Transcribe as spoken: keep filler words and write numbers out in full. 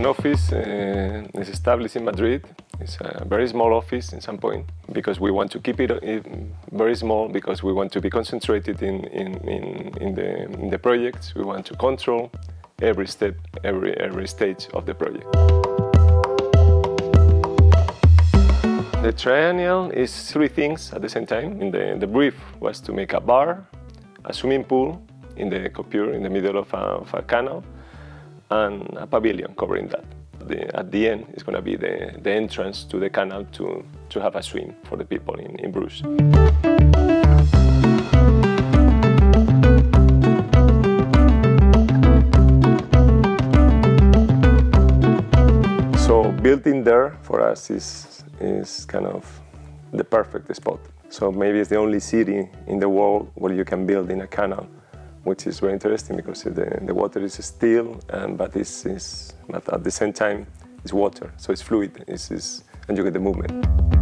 office uh, is established in Madrid. It's a very small office in some point because we want to keep it very small because we want to be concentrated in, in, in, in, the, in the projects. We want to control every step, every, every stage of the project. The triennial is three things at the same time. In the, the brief was to make a bar, a swimming pool in the Coupure, in the middle of a, of a canal, and a pavilion covering that. The, at the end, it's going to be the, the entrance to the canal to, to have a swim for the people in, in Bruges. So building there for us is, is kind of the perfect spot. So maybe it's the only city in the world where you can build in a canal, which is very interesting because the, the water is still, and, but, it's, it's, but at the same time it's water, so it's fluid, it's, it's, and you get the movement.